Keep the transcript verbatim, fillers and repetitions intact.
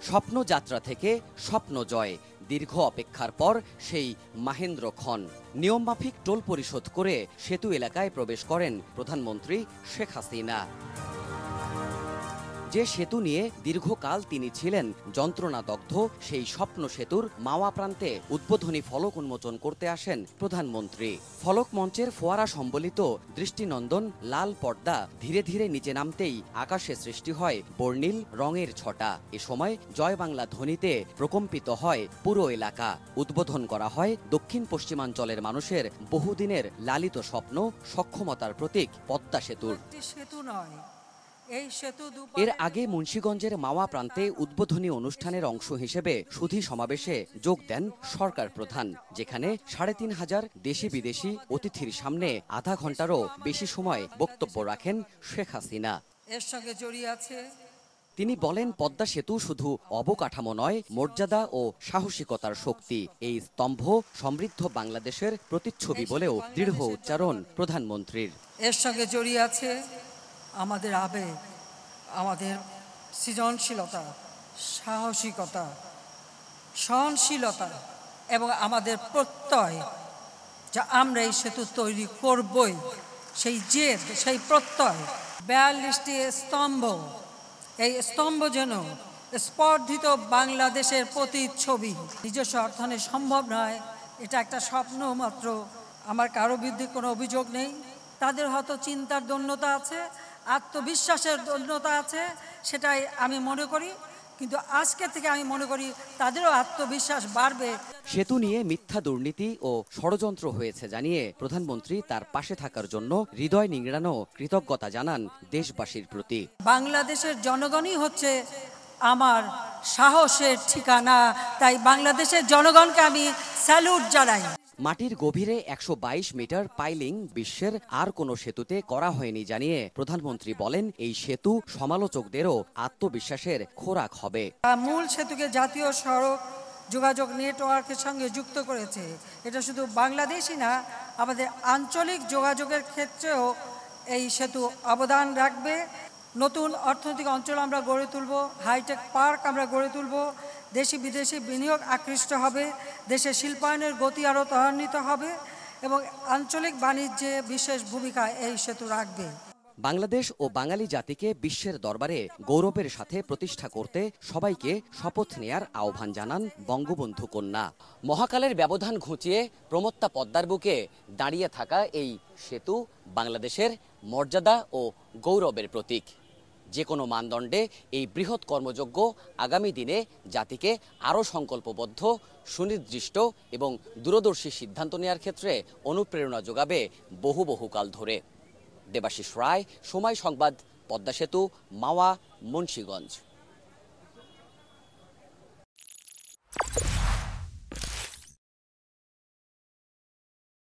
স্বপ্নযাত্রা থেকে স্বপ্ন জয়, দীর্ঘ অপেক্ষার পর সেই মাহেন্দ্রক্ষণ। নিয়মমাফিক টোল পরিশোধ করে সেতু এলাকায় প্রবেশ করেন প্রধানমন্ত্রী শেখ হাসিনা। যে সেতু নিয়ে দীর্ঘকাল তিনি ছিলেন যন্ত্রণাদগ্ধ, সেই স্বপ্ন সেতুর মাওয়া প্রান্তে উদ্বোধনী ফলক উন্মোচন করতে আসেন প্রধানমন্ত্রী। ফলক মঞ্চের ফোয়ারা সম্বলিত দৃষ্টিনন্দন লাল পর্দা ধীরে ধীরে নিচে নামতেই আকাশে সৃষ্টি হয় বর্ণিল রঙের ছটা। এ সময় জয় বাংলা ধ্বনিতে প্রকম্পিত হয় পুরো এলাকা। উদ্বোধন করা হয় দক্ষিণ পশ্চিমাঞ্চলের মানুষের বহুদিনের লালিত স্বপ্ন, সক্ষমতার প্রতীক পদ্মা সেতুর। সেতু নয়, এর আগে মুন্সিগঞ্জের মাওয়া প্রান্তে উদ্বোধনী অনুষ্ঠানের অংশ হিসেবে সুধী সমাবেশে যোগ দেন সরকার প্রধান, যেখানে সাড়ে তিন হাজার দেশি বিদেশি অতিথির সামনে আধা ঘন্টারও বেশি সময় বক্তব্য রাখেন শেখ হাসিনা। এর সঙ্গে জড়িয়ে আছে তিনি বলেন, পদ্মা সেতু শুধু অবকাঠামো নয়, মর্যাদা ও সাহসিকতার শক্তি। এই স্তম্ভ সমৃদ্ধ বাংলাদেশের প্রতিচ্ছবি বলেও দৃঢ় উচ্চারণ প্রধানমন্ত্রীর। এর সঙ্গে জড়িয়ে আছে আমাদের আবেগ, আমাদের সৃজনশীলতা, সাহসিকতা, সহনশীলতা এবং আমাদের প্রত্যয়, যা আমরা এই সেতু তৈরি করবই, সেই জেদ, সেই প্রত্যয়। বিয়াল্লিশটি স্তম্ভ, এই স্তম্ভ যেন স্পর্ধিত বাংলাদেশের প্রতিচ্ছবি। নিজস্ব অর্থনে সম্ভব নয়, এটা একটা স্বপ্ন মাত্র। আমার কারো বিরুদ্ধে কোনো অভিযোগ নেই। তাদের হয়তো চিন্তার দন্যতা আছে, আত্মবিশ্বাসের দন্যতা আছে, সেটাই আমি মনে করি। কিন্তু আজকে থেকে আমি মনে করি তাদেরও আত্মবিশ্বাস বাড়বে। সেতু নিয়ে মিথ্যা, দুর্নীতি ও ষড়যন্ত্র হয়েছে জানিয়ে প্রধানমন্ত্রী তার পাশে থাকার জন্য হৃদয় নিংড়ানো কৃতজ্ঞতা জানান দেশবাসীর প্রতি। বাংলাদেশের জনগণই হচ্ছে আমার সাহসের ঠিকানা, তাই বাংলাদেশের জনগণকে আমি স্যালুট জানাই। মাটির গভীরে একশো বাইশ মিটার পাইলিং বিশ্বের আর কোনো সেতুতে করা হয়নি জানিয়ে প্রধানমন্ত্রী বলেন, এই সেতু সমালোচকদেরও আত্মবিশ্বাসের খোরাক হবে। মূল সেতুকে জাতীয় সড়ক যোগাযোগ নেটওয়ার্কের সঙ্গে যুক্ত করেছে। এটা শুধু বাংলাদেশই না, আমাদের আঞ্চলিক যোগাযোগের ক্ষেত্রেও এই সেতু অবদান রাখবে। নতুন অর্থনৈতিক অঞ্চল আমরা গড়ে তুলব, হাইটেক পার্ক আমরা গড়ে তুলব, দেশি বিদেশি বিনিয়োগ আকৃষ্ট হবে, দেশের শিল্পায়নের গতি আরও ত্বরান্বিত হবে এবং আঞ্চলিক বাণিজ্যে বিশেষ ভূমিকা এই সেতু রাখবে। বাংলাদেশ ও বাঙালি জাতিকে বিশ্বের দরবারে গৌরবের সাথে প্রতিষ্ঠা করতে সবাইকে শপথ নেয়ার আহ্বান জানান বঙ্গবন্ধু কন্যা। মহাকালের ব্যবধান ঘুচিয়ে প্রমত্তা পদ্মার বুকে দাঁড়িয়ে থাকা এই সেতু বাংলাদেশের মর্যাদা ও গৌরবের প্রতীক। যে কোনো মানদণ্ডে এই বৃহৎ কর্মযজ্ঞ আগামী দিনে জাতিকে আরও সংকল্পবদ্ধ, সুনির্দিষ্ট এবং দূরদর্শী সিদ্ধান্ত নেওয়ার ক্ষেত্রে অনুপ্রেরণা যোগাবে বহু বহুকাল ধরে। দেবাশিস রায়, সময় সংবাদ, পদ্মা সেতু, মাওয়া, মুন্সিগঞ্জ।